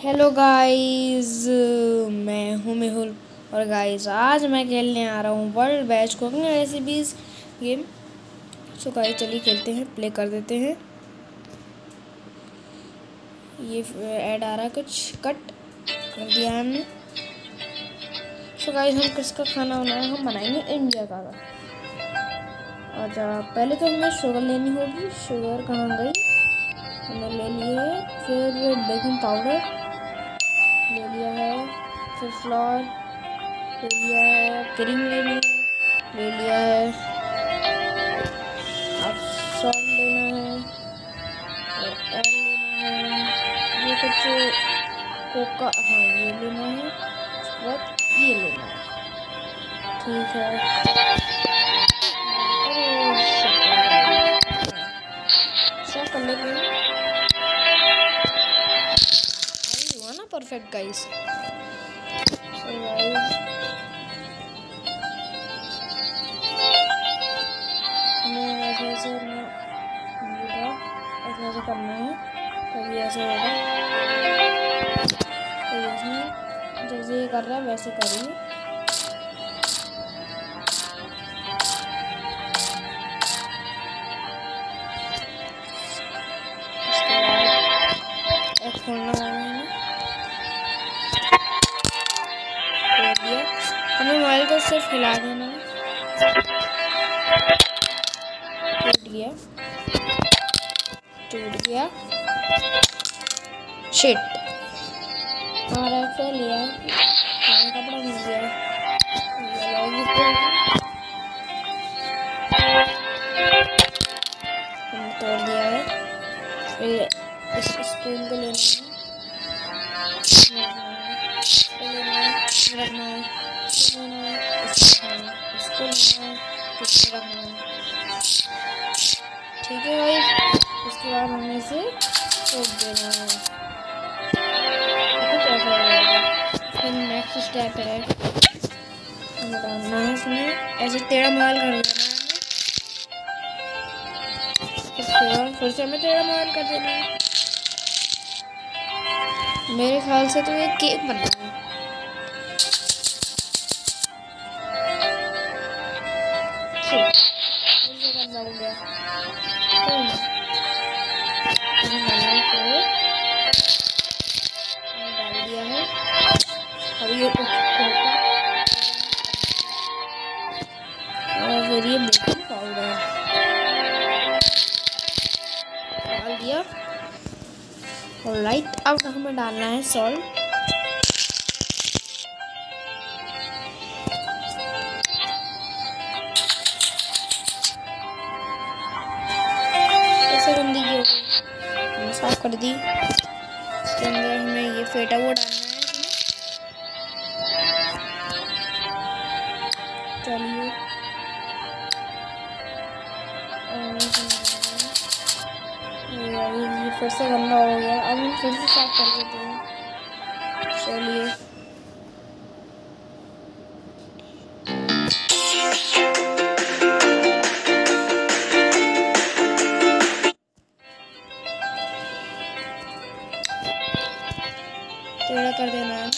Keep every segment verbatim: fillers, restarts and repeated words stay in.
Hello guys, मैं हूँ मेहुल। और गाइस आज मैं खेलने आ रहा हूँ world best cooking recipes game. So guys चलिए खेलते हैं, प्ले कर देते हैं। ये ऐड आ रहा है, कुछ कट कर दिया है हमने। सो गाइस हम किसका खाना बनाए? हम बनाएंगे इंडिया का। और पहले तो हमें शुगर लेनी होगी। शुगर कहाँ गई? हमने ले ली है। फिर बेकिंग पाउडर ले लिया है। फिर फ्लोर ले लिया है। क्रीम ले ली ले लिया है। अब सॉल्ट लेना है और एग लेना है। ये कुछ कोका, हाँ ये लेना है। उसके बाद ये लेना है। ठीक है, सब कर लेते हैं। हुआ ना परफेक्ट गाइस। सो गाइस हमें ऐसे ऐसे ना ऐसे ऐसे करना है, तभी ऐसे होगा। तो इसमें जैसे ये कर रहा है वैसे करिए। उसके बाद एक खोलना है, खोल दिया। हमें मोबाइल को सिर्फ हिला देना है। टूट गया टूट गया शिट, हमारा फेल लिया। हमें कपड़ा मिल गया। हमने तोड़ दिया है। फिर इस स्पून को लेना है, इसको लेना है, इसको रखना है, इसको लेना है, इसको रखना है, इसको लेना है, इसको रखना है। ठीक है भाई। उसके बाद हमें इसे छोड़ देना है। कुछ ऐसा रहेगा। फिर नेक्स्ट स्टेप है, हमें डालना है इसमें ऐसे टेढ़ा मोबाइल कर देना है। उसके बाद फिर से हमें टेढ़ा मोबाइल कर देना है। मेरे ख्याल से तो ये केक बना है। हो गया। डाल दिया है। अब ये और फिर ये बेकिंग पाउडर डाल दिया। और राइट अब हमें डालना है सॉल्ट। ऐसे गंदी की हो गई, हमने साफ कर दी। इसके अंदर हमें ये फेटा हुआ डालना है। चलिए ये फिर से गंदा हो गया। अब हम फिर से साफ कर देते हैं। चलिए टेढ़ा कर देना है।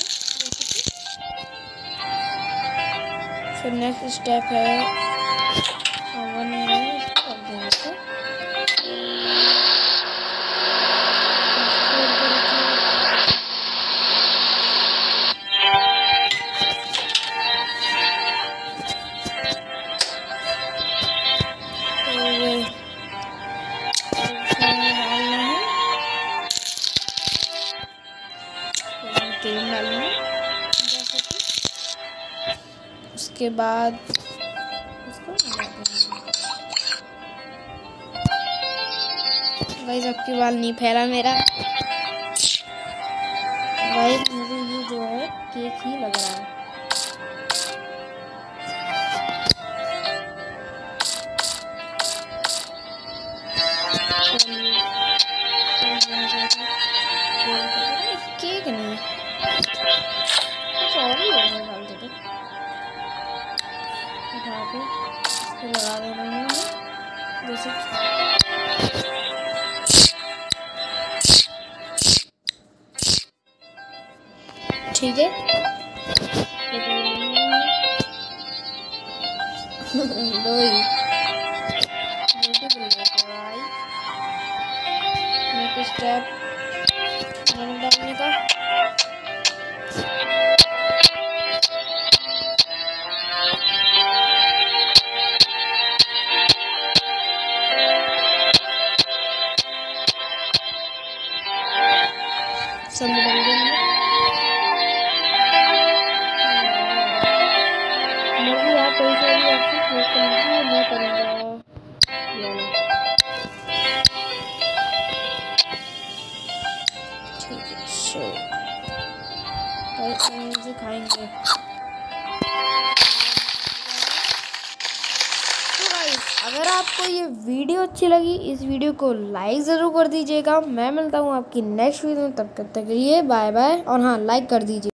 फिर नेक्स्ट स्टेप है ओवन में कर देने का। क्रीम डालना है जैसे कि। उसके बाद इसको गाइस आपके बाल नहीं फैला मेरा। गाइस मुझे ये जो है केक ही लग रहा है। केक नहीं, कुछ और ही है। डाल देते उठा के इसको लगा देना है जैसे। ठीक है। दो ही भाई कुछ स्टेप डालने का। सब डाल देंगे। मुझे यहाँ कोई सा भी ऑप्शन क्लिक करना है, मैं करूँगा ठीक है। सो मुझे खाएंगे। तो गाइस अगर आपको ये वीडियो अच्छी लगी, इस वीडियो को लाइक ज़रूर कर दीजिएगा। मैं मिलता हूँ आपकी नेक्स्ट वीडियो में, तब तक के लिए बाय बाय। और हाँ, लाइक कर दीजिए।